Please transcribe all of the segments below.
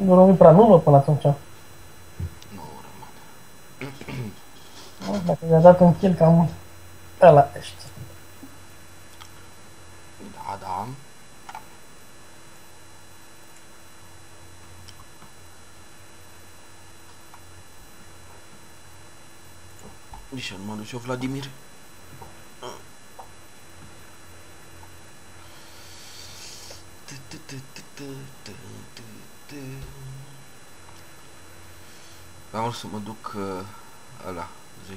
Nu rămâi prea nulă până atunci. Nu rămân. Dacă i-a dat un kill cam ăla ești. Da, da. Nici nu mă duc eu, Vladimir. Vreau să mă duc ăla, zi.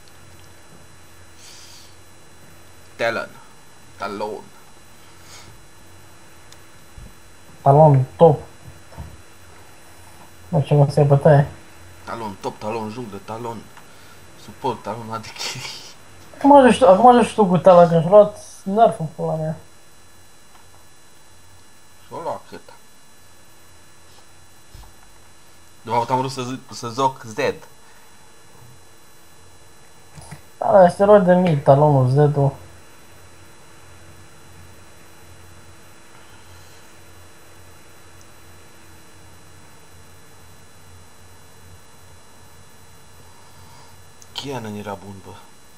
Talon. Talon top. Nu știu cum se bătaie. Talon top, talon junglă, talon suport, talon AD carry. Acum joci tu cu Talon, că și-a luat nerf în pula mea. Și-o lua cât? De fapt am vrut să joc Z. Da, este roi de mii, Talonul Z-ul. Kiana era bun, bă.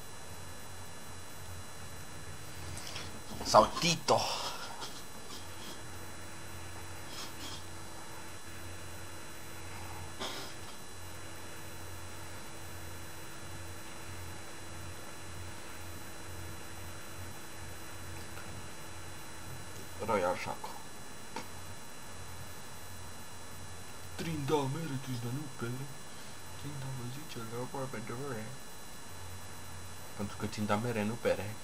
Sau Tito. Royal Shaco. Trindamere, Trindanupere. Trindamă zice, le apar pentru mere. Pentru că Trindamere nu pere.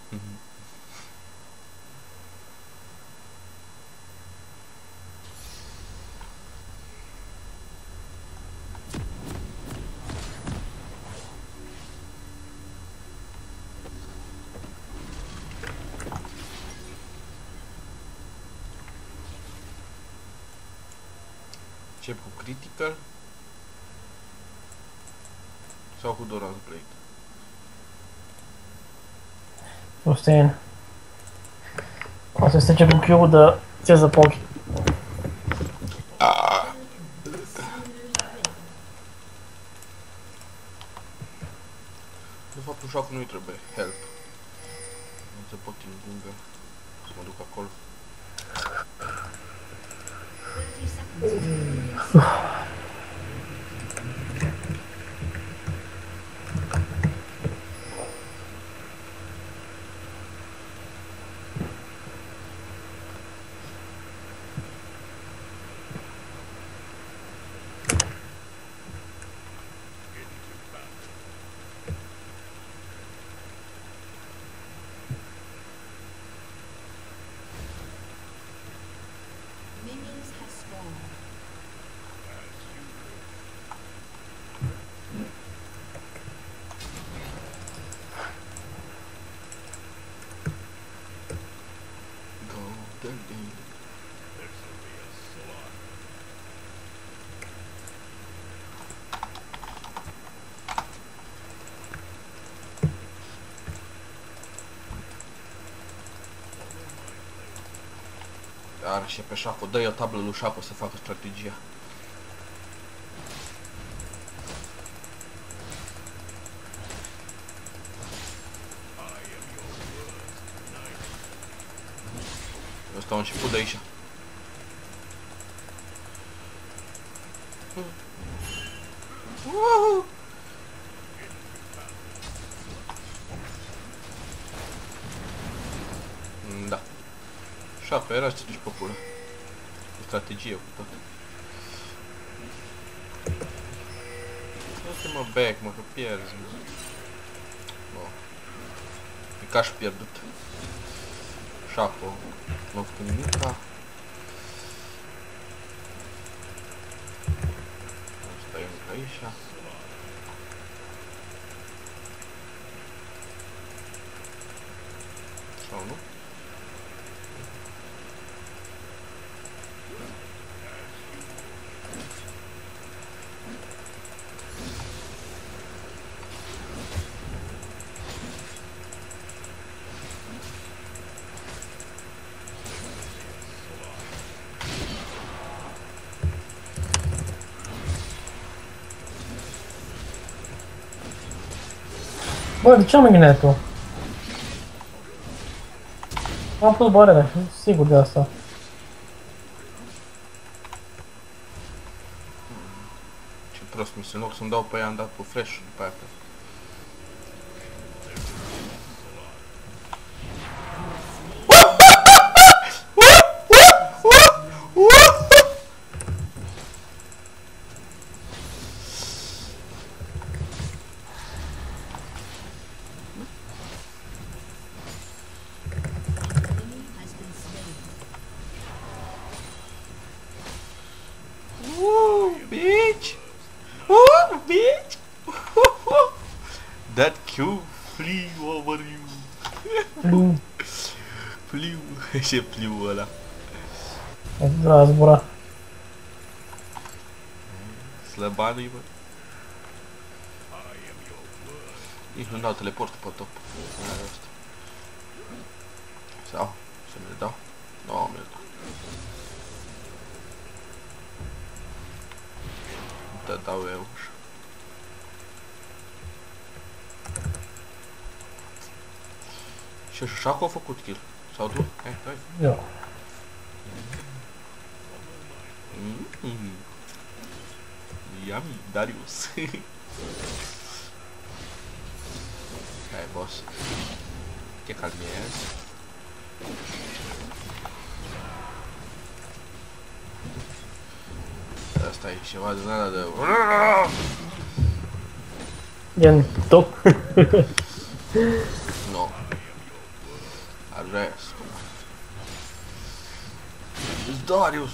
Încep cu Critical sau cu Doran's Blade? Susțin. O să stece cu Q de țeză pe ochi. De fapt, un șoc nu-i trebuie help. Nu se pot lungă să mă duc acolo. Minions have spawned. Golden Age. Are și pe Shaco, dă-i o tablă lui Shaco să facă strategia. Ăsta a început de aici. Da. Shaco, era să duci pe pulă. Cu strategie, cu tot. Nu te mă back, mă, că pierzi, mă. Bă. E ca și pierdut. Shaco. Nu a făcut nimica. Stai încă aici. Sau nu? Bă, de ce am înghineat tu? Am pus barele, sigur de asta. Ce prost mi se, în loc să-mi dau pe ea, am dat pe flash după aia pe... Bitch! Bitch! That Q flew over you. Plin. Flew. Ce flew ăla? Da, a zburat. Slăbanii, bă. Nici nu dau teleport pe top. Sau? Să mi le dau? Nu, mi le dau. Te dau eu. Și așa că a făcut kill. Sau tu? Hai, hai. Eu. Yummy, Darius. Hai, boss. Te calmezi. Asta e ceva din ăla de... Gen top. No. Arrest. It's Darius.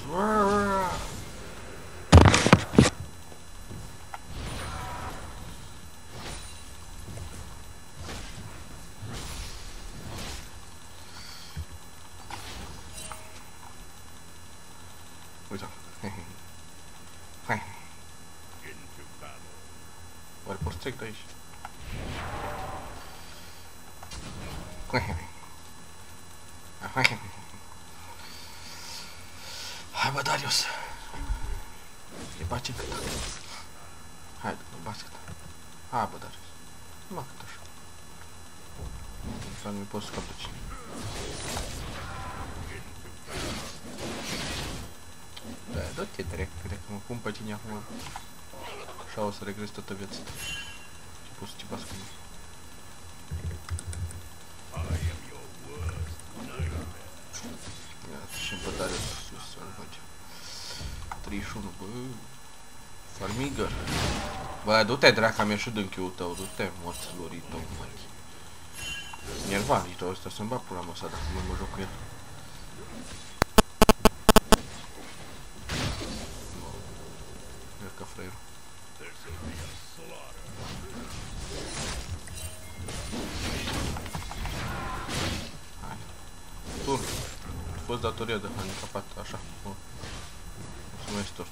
Uite. Hai. Oare poți trec de aici? Hai bă, Darius! E pace cât. Hai, bați cât. Hai bă, Darius. Numai cât așa. Nu pot scap de cine. Da, dă-te drept, cred că mă pun pe tine acum. Așa o să regrezi toată viața ta. Ce poți să cipați cu mine. Iată și împătare sus, să-l face. 31, bă. Farmigă. Bă, du-te drac, am ieșit din Q-ul tău, du-te, morți lorii tău, măi. Nervanii tău ăsta, să-mi bag pula mă ăsta dacă mă joc cu el. Cred că fraierul. Hai. Tur. A fost datoria de handicapat, așa. Mulțumesc, Tur.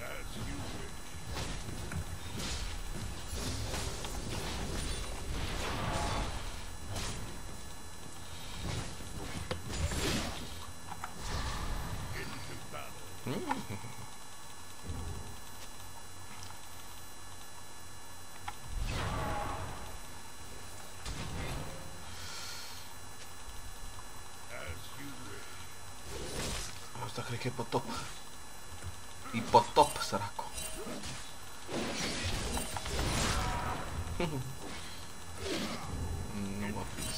Asta cred că e pe top. E pe top, săracu. Nu m-a prins.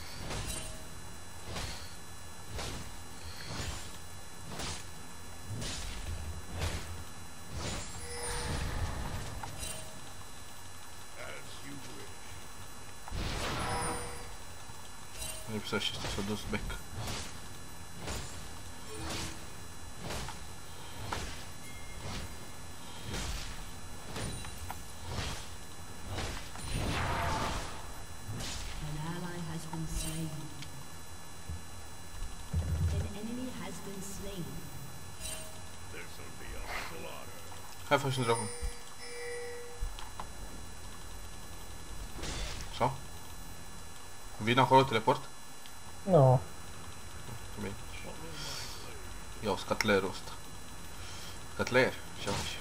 Lipsa și ăsta s-a dus back. Hai, faci un dragon. Sau? Vin acolo, teleport? Nu. Bine. Iau scatlerul ăsta. Scatler, ce faci?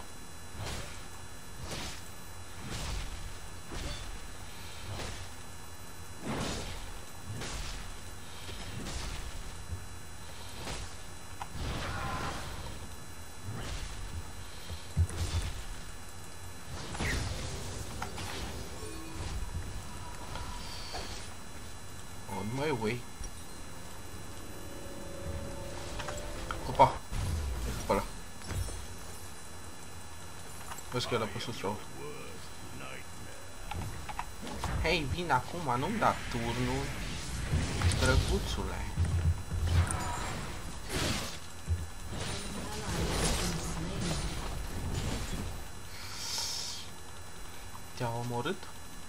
Mai way. Opa! E pe ăla. Vezi că el a pe sus, Raul. Hei, vin acum, nu-mi da turnul. Drăguțule. Te-au omorât?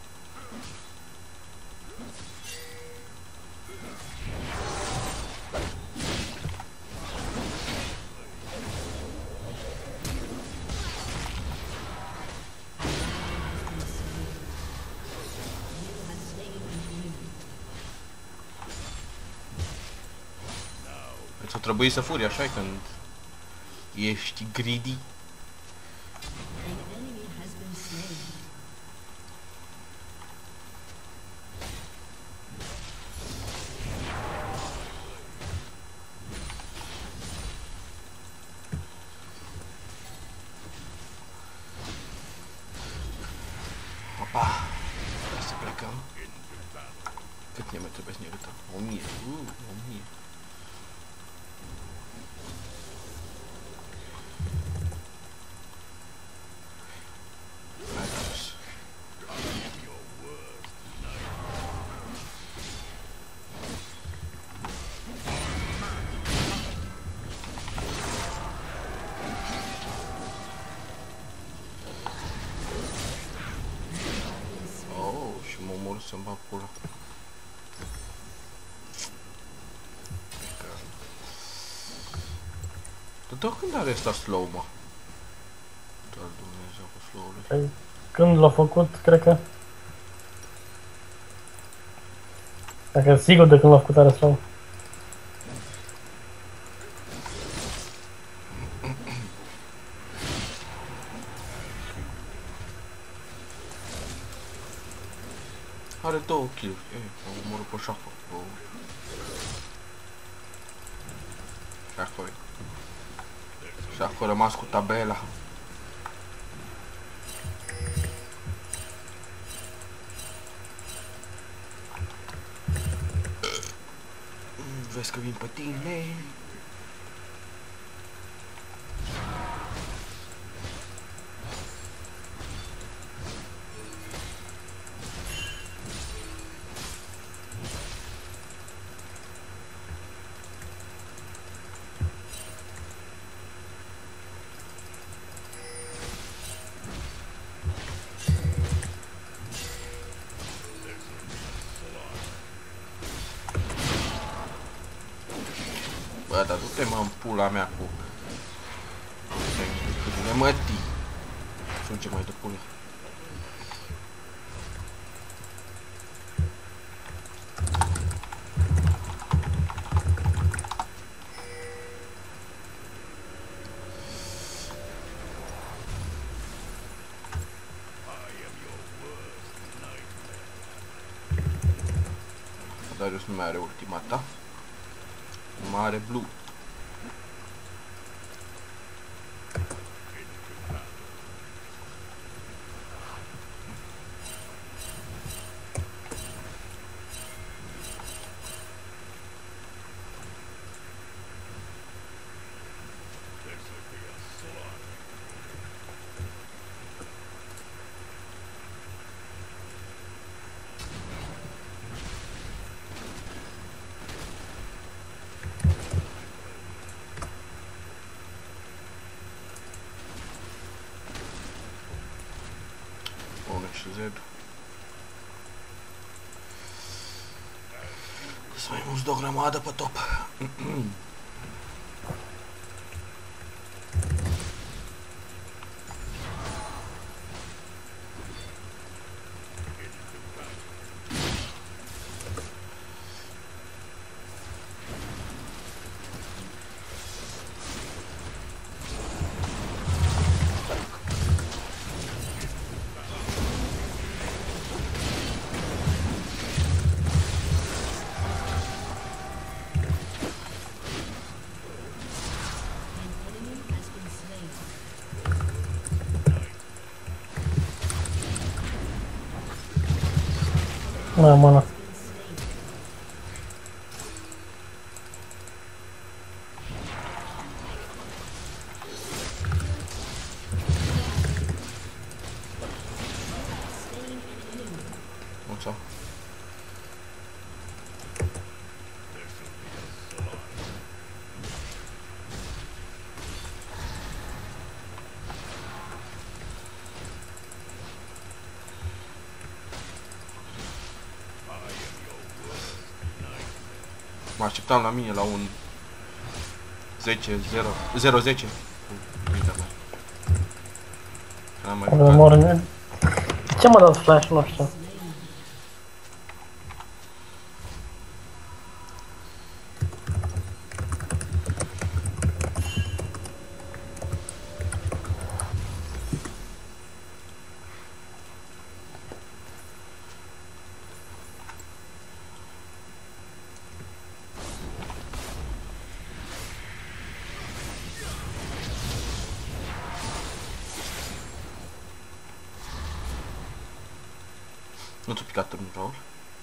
Ți-o trebuie să furi așa când ești greedy. Opa! Hai să plecăm. Cât ne mai trebuie să ne uităm? 1000. 1000. Să-mi bag pula. Dar când are ăsta slow, mă? Doar Dumnezeu cu slow-ul. Când l-a făcut, cred că... Dacă sigur de când l-a făcut are slow. Are 2 kill-uri. Am omorât pe șapă. Și acolo a rămas cu tabela. Vezi că vin pe tine. Bă, dar du-te mă în pula mea cu... Câtile mătii. Fuge mai de pula. Darius nu mai are ultimata. Mare blue. Z. Sunt mai mulți de o grămadă pe top. Da, mana. sau? Mă așteptam la mine la un 10-0-10. N-am mai jucat. Ce m-a dat flash? Nu știu. Nu ți-a picat turnul, Raul?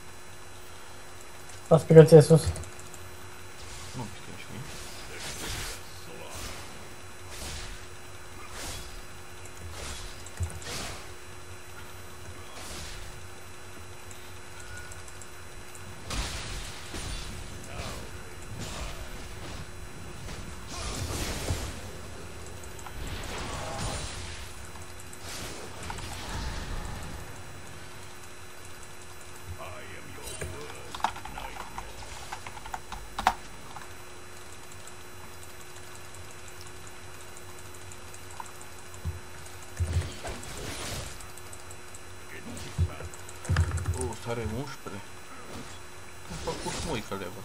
Las pe ție sus. Nu pică nici mie. Are 11. Am făcut muică levă.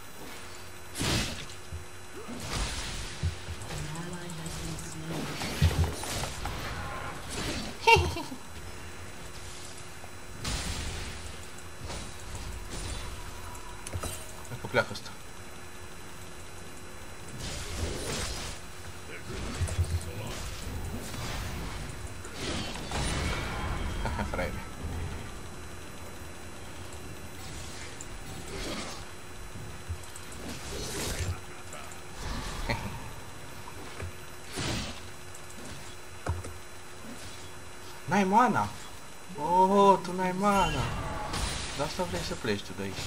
Hai că pleacă ăsta. Haha, fraiere. N-ai mana! Oh, tu n-ai mana! De asta vrei să pleci tu de aici.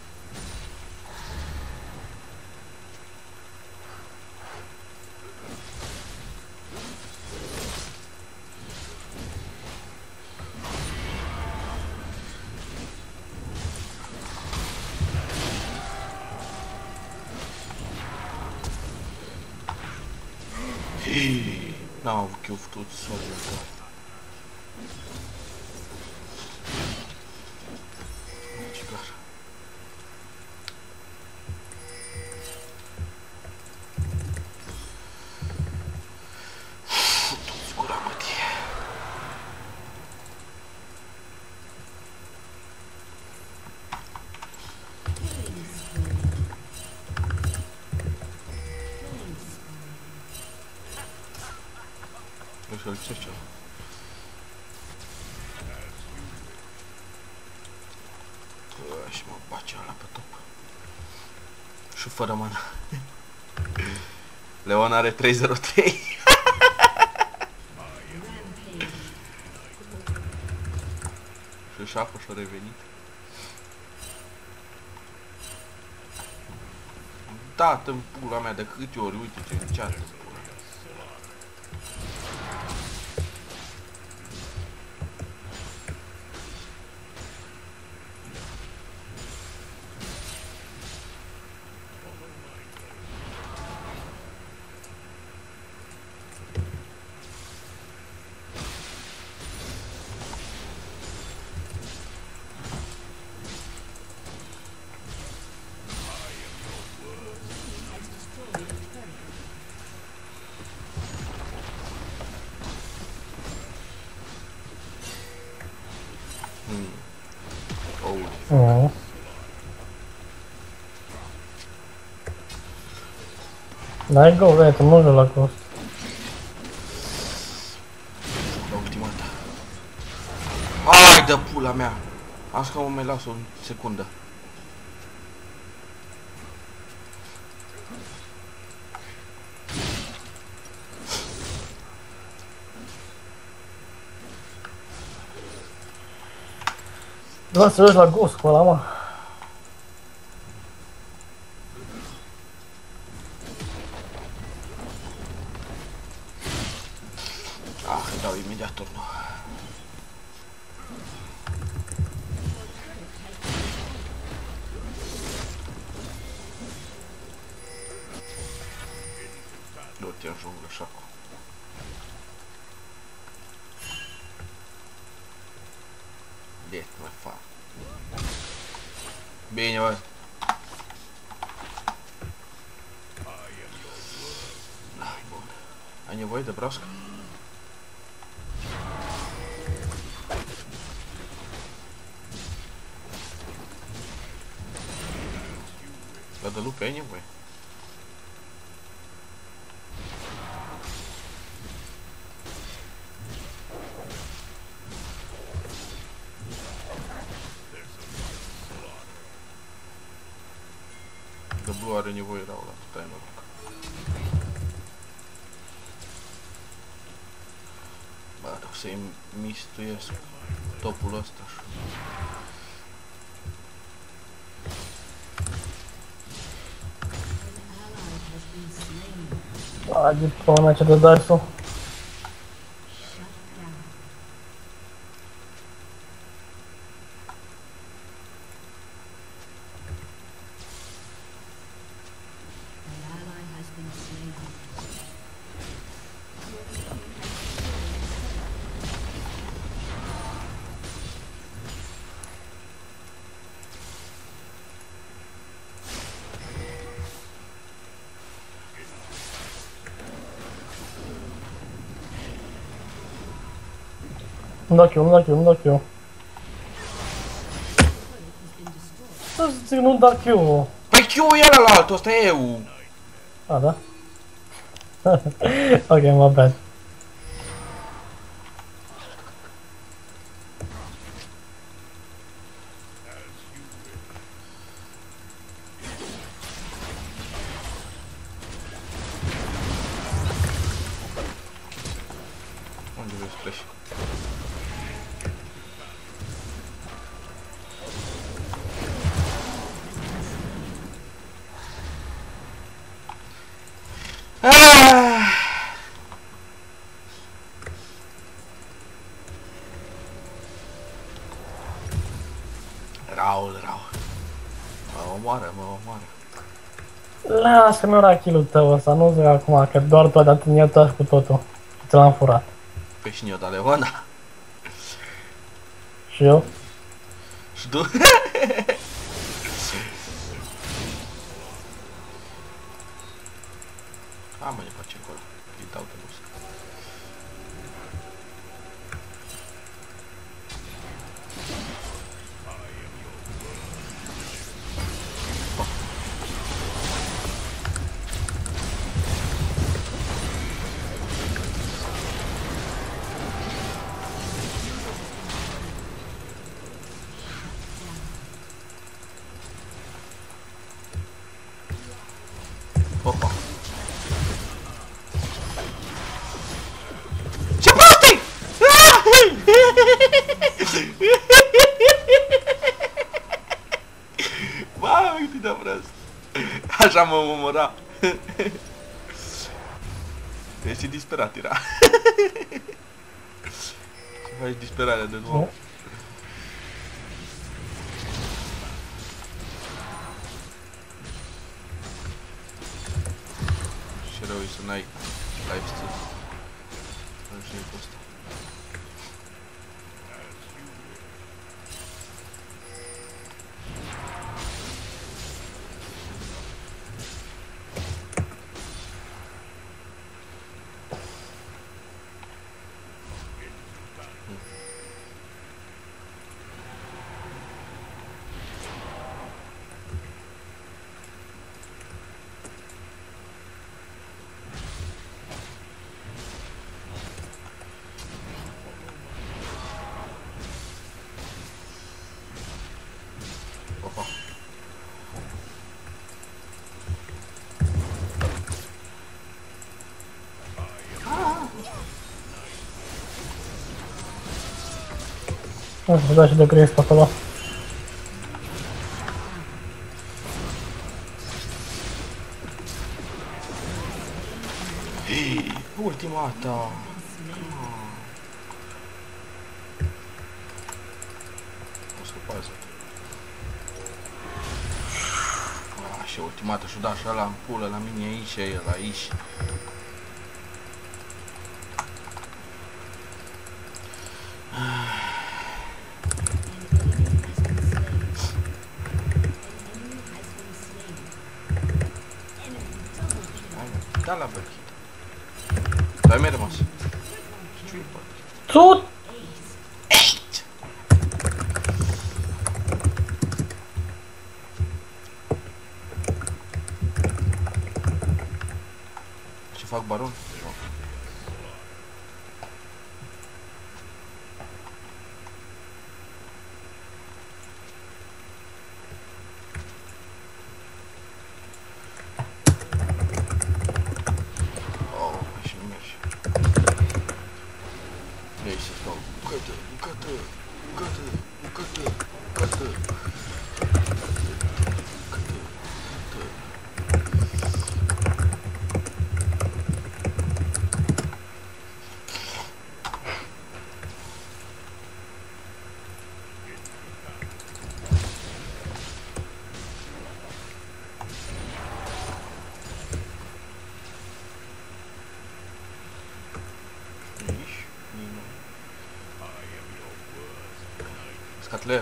N-am avut cheftul, sorry. Să lipsește ceva. Și mă bace ăla pe top. Și fără mana. Leon are 303. Și șafă și-a revenit. Da-te-mi pula mea de câte ori, uite ce încearcă. Oh. Dai go, vedi, muore la costa. Ultima dată. Ai de pula mea! Așa că mă mai las o secundă. Vreau să joci la Ghost cu ăla, mă. Ah, îi dau imediat turnul. Du-te în junglă și acum. Det mai fan. Bine, bă. Ah, bun. Ai nevoie de broască? La de lupe ai nevoie? De Blue are nevoie rău la tot ai noroc. Bă, dacă să-i mistuiesc topul ăsta și... Adi, până ce de Darsu. Nu da Q. Să zic, nu da Q. Păi Q e ăla la altul, ăsta e eu. A, da? Ok, my bad. Unde vrei să pleci? Raul. Mă omoară. Lasă-mi ora kill-ul tău ăsta, nu zic acum, că doar tu ai dat în el cu totul. Și ți l-am furat. Păi și eu, dar Leona. Și eu? Și tu? Am mai face acolo. Îi dau de bus. Opa. Ce prosti! Mamă, cât de prost. Așa mă omora. Ești disperat era. Ce faci disperarea de nou? Și rău e să n-ai lifesteal. Nu știu cu ăsta. Opa. Nu știu, da și de Grace pe acolo. ultimata. O scăpați. Și ultimata și-o da așa la în pulă, la mine aici și el aici. Da la băchit. Dar mi-a rămas. Tu! Ce fac baron? Scatler.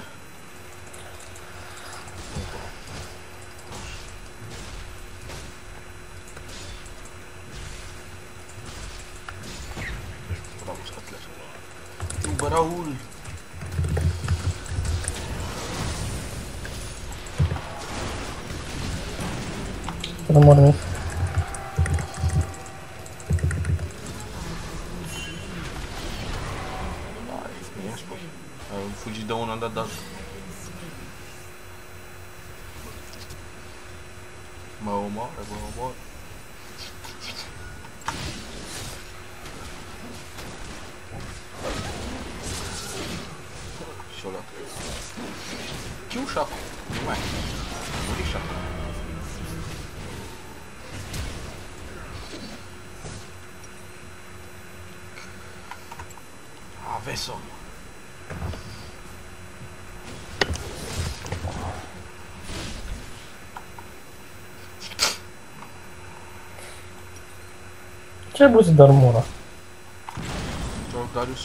Bravo, Scatler. Bă, Raul. Nu mor nimic. Am fugit de unul, am dat. Mă omoară. Și-o luat. Chiușa acum. Nu mai. Murișa. Aveți-o. Ce buzi de armura? Ciao, Darius.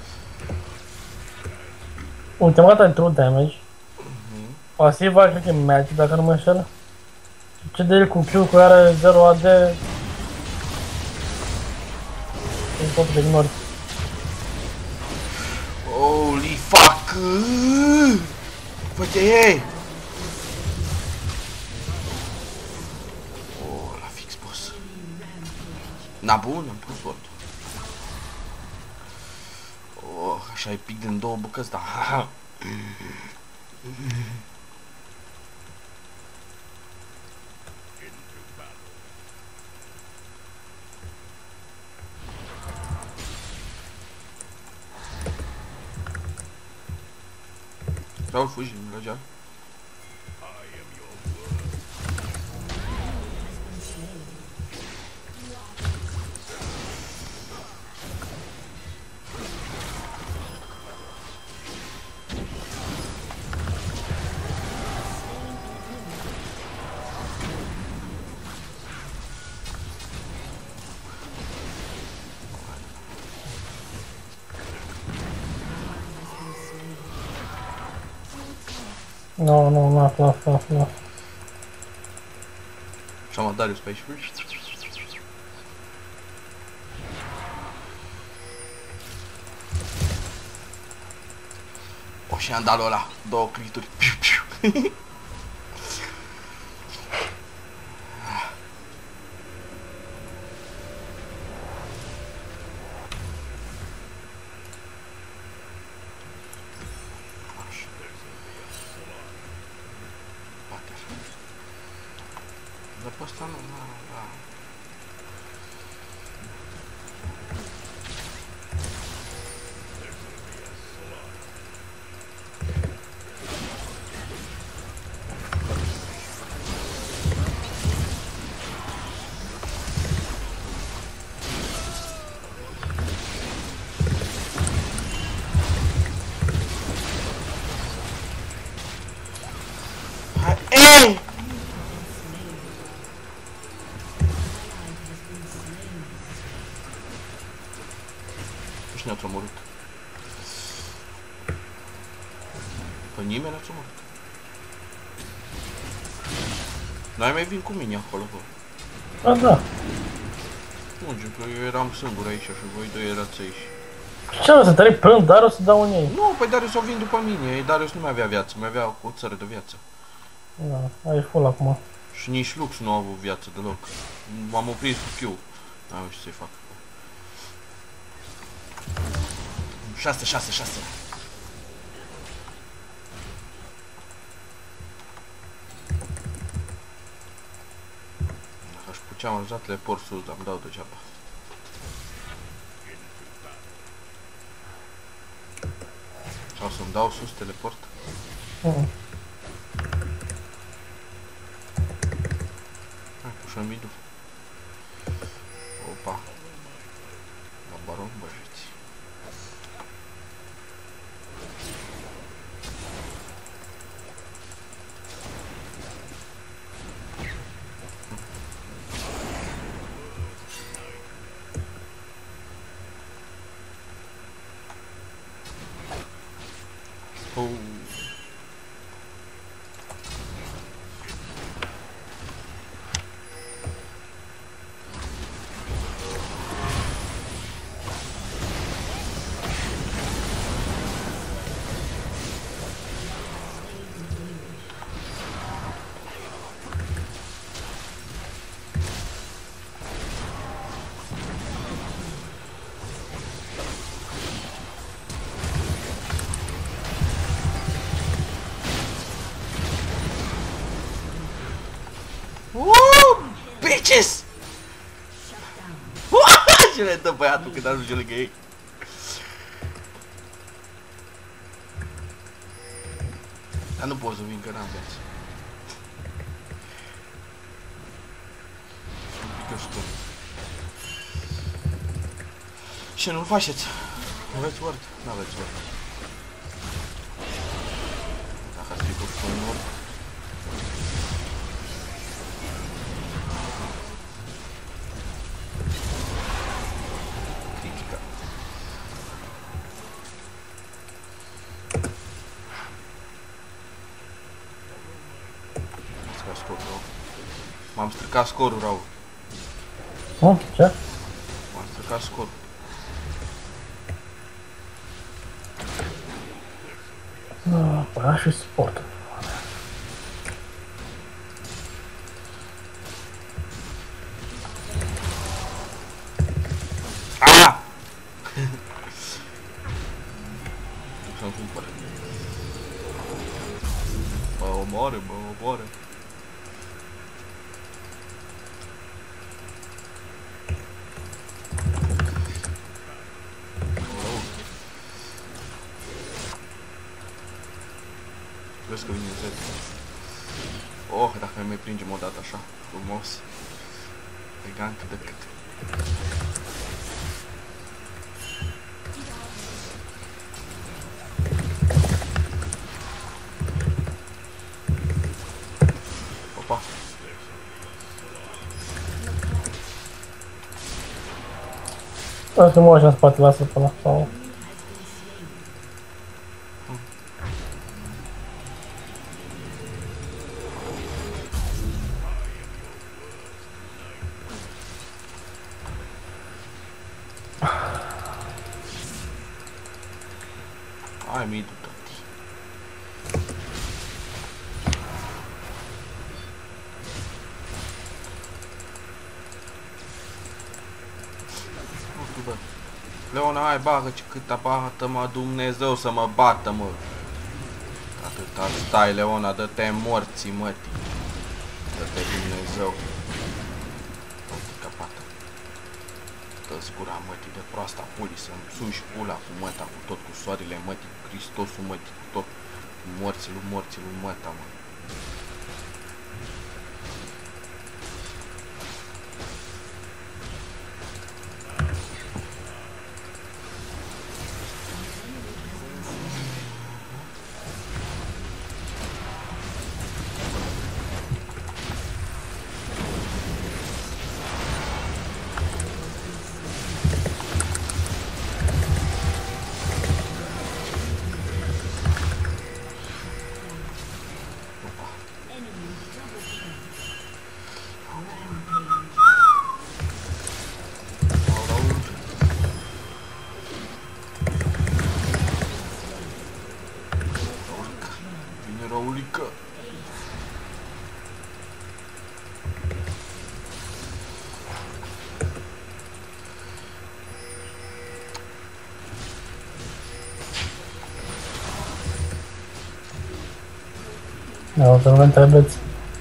Ultimata e true damage. Pasiva cred că e magic dacă nu mă înșel. Ce de el cu Q cu are 0 AD. E tot de ignori. Holy fuck! Uite ei! Oh, la fix boss. Na bun, am pus vot. Oh, așa e pic din două bucăți, da. Raul, fugi, Rajan. No, not. Chama Darius pra isso. O și am dat ăla, două crituri. Dar pe ăsta nu, da. Pe nimeni ați omorât. N-ai mai vin cu mine acolo, bă. Da, da. Unge, că eu eram singur aici și voi doi erați aici. Ce mă, să tări prând Darius să dau în ei? Nu, păi Darius o vin după mine. Darius nu mai avea viață, mai avea o țără de viață. Da, ai full acum. Și nici Lux nu a avut viață deloc. M-am oprit cu Q. N-am ce să-i fac. 6, 6, 6. Dacă aș putea am ajutat teleport sus, dar îmi dau degeaba. Sau să-mi dau sus teleport? Hai, pușăm midu. Opa. La baron băjeți. Oh. Bitches! Ce le dă băiatul când ajunge lângă ei? Dar nu pot să vin că n-am viață. Un pic stun. Ce nu-l faceți? Aveți word? N-aveți word. Dacă ați fi pus un word. M-am stricat scorul, Raul. Ce? M-am stricat scorul. Păi aș fi sport. Ah! Să-mi cumpăr. Mă omoare, mă omoare. Vezi că vine Z. Oh, dacă mai prindem o dată așa, frumos. Elegant cât de cât. Opa. Lasă-te mă așa în spate, lasă până sau... Ai mii de tati. Leona, hai, bagă ce câta bată, mă, Dumnezeu să mă bată, mă. Atâta stai, Leona, dă-te morții, mătii. Dă-te Dumnezeu. Uite capată. Dă-ți gura, mătii, de proasta pulii, să-mi suși pula cu măta, cu tot, cu soarele, mătii, cu Hristosul, mătii, cu tot, cu morții lui măta, mă. Pică! Da, o să nu întrebeți.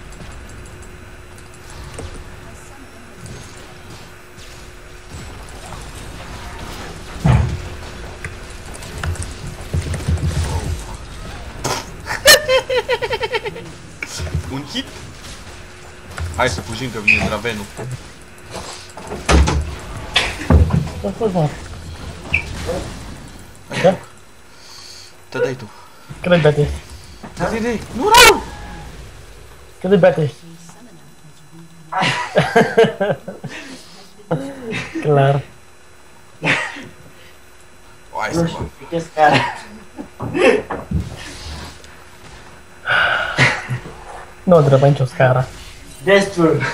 Un hit? Hai să fugim că vine Dravenul. Ce-a fost, mă? Da? Te dai tu. Cât de beat ești? Dai, nu rău! Cât de beat ești? Clar. Hai Nu să știu, bag. ce scară. Nu trebuie nicio scară. Destul.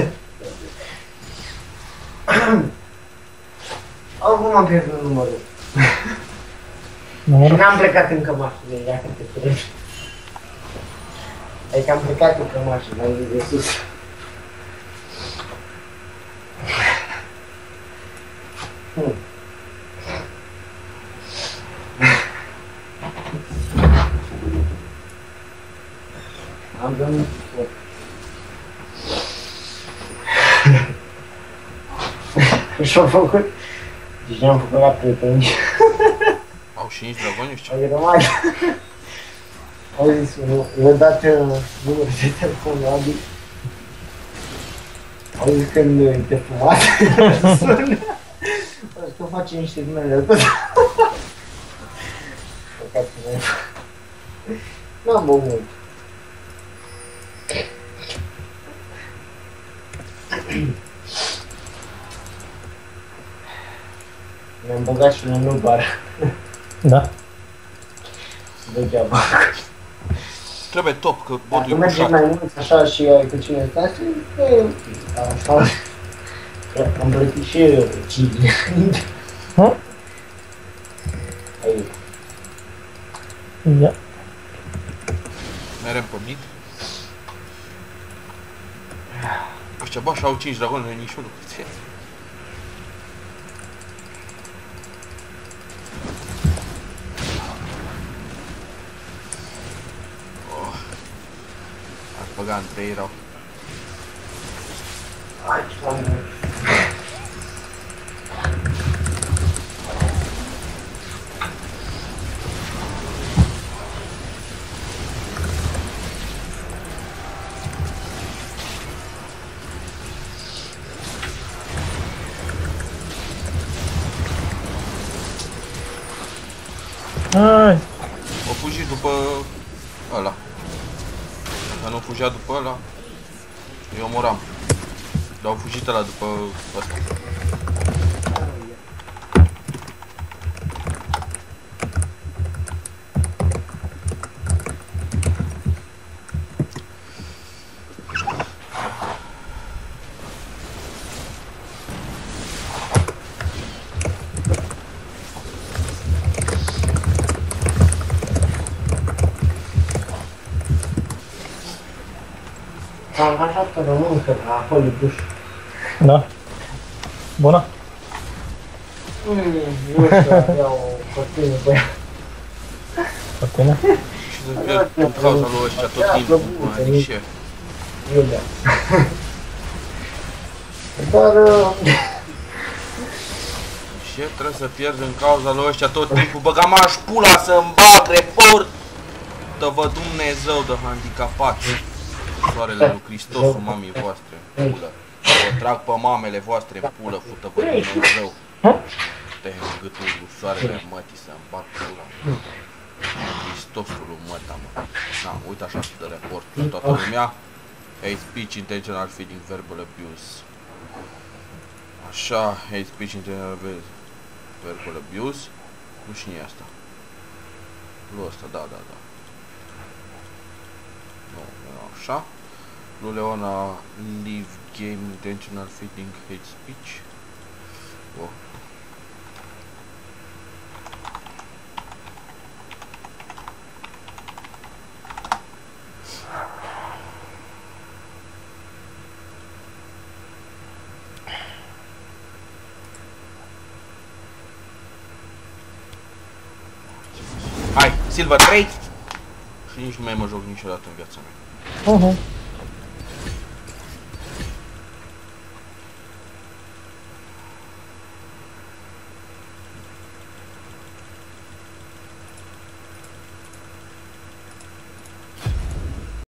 Oricum am pierdut numărul. Și Numărul? n-am plecat încă mașină, ia că te trebuie. Adică am plecat încă mașină, am zis de sus. Am venit. Și-au făcut. Deci ne-am făcut la prieteni. Au și nici dragoni, știu. Au rămas. Au zis, i-a dat numărul de telefon la Adi. Au zis că nu e fumat. Sună. Au zis că face niște numere de tot. Păcat că nu. N-am băut mult. Mi-am băgat și un bar. Da. Degeaba. Trebuie top, că Dacă botul e merge pușat. mai mult așa și ai cu cine stai, e ok. Așa. Am plătit și eu cine. Aici. Ia. Merem pe mid. Ăștia, bă, așa au 5 dragoni, nu e niciunul. Ar băga între ei rău. Aici l-am Hai. O fugi după ăla. Dacă nu fugea după ăla, eu omoram. Dar au fugit ăla după ăsta. S-a angajat o româncă la Hollywood. Da. Bună? Nu știu, avea o costumă pe ea. Pe tine? Și să pierd din cauza lui ăștia tot timpul. Adică ce? Iulia. Dar... Ce trebuie să pierd din cauza lui ăștia tot timpul? Băga m-aș pula să-mi bag report! Dă-vă Dumnezeu de handicapați! Soarele lui Hristosul mamii voastre, pulă! Vă trag pe mamele voastre, pulă, fută-vă Dumnezeu! Te în gâtul lui soarele mătii să-mi bag pula! Hristosul lui măta, mă! Na, uite așa să dă report la toată lumea. Hate speech, intentional feeding, verbal abuse. Așa, hate speech, intentional verbal abuse. Nu știu cine e asta. Lui ăsta, da. Nu, așa. Lui Leona, leave game, intentional feeding, hate speech. Oh. Silver 3 și nici nu mai mă joc niciodată în viața mea.